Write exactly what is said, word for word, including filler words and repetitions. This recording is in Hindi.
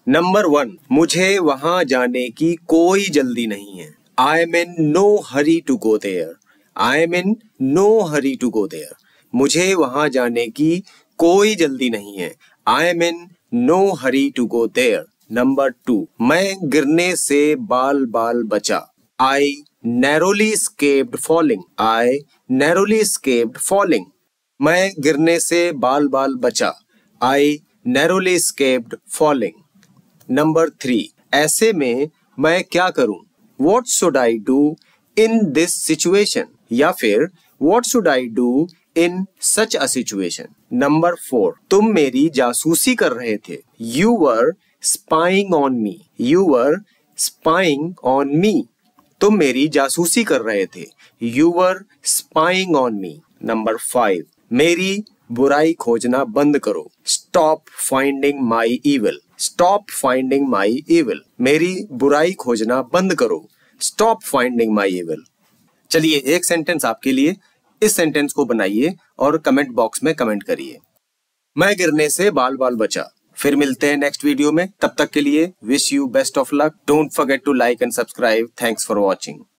नंबर वन, मुझे वहां जाने की कोई जल्दी नहीं है। I am in no hurry to go there. I am in no hurry to go there. मुझे वहां जाने की कोई जल्दी नहीं है। I am in no hurry to go there. Number two, मैं गिरने से बाल बाल बचा। I narrowly escaped falling. I narrowly escaped falling. मैं गिरने से बाल बाल बचा। I narrowly escaped falling. Number three, ऐसे में मैं क्या करूं? What should I do in this situation? या फिर What should I do in such a situation? Number four, तुम मेरी जासूसी कर रहे थे। You were spying on me. You were spying on me. तुम मेरी जासूसी कर रहे थे। You were spying on me. Number five, मेरी बुराई खोजना बंद करो। Stop finding my evil. Stop finding my evil. मेरी बुराई खोजना बंद करो। Stop finding my evil. चलिए एक सेंटेंस आपके लिए, इस सेंटेंस को बनाइए और कमेंट बॉक्स में कमेंट करिए। मैं गिरने से बाल बाल बचा। फिर मिलते हैं नेक्स्ट वीडियो में, तब तक के लिए wish you best of luck. Don't forget to like and subscribe. Thanks for watching.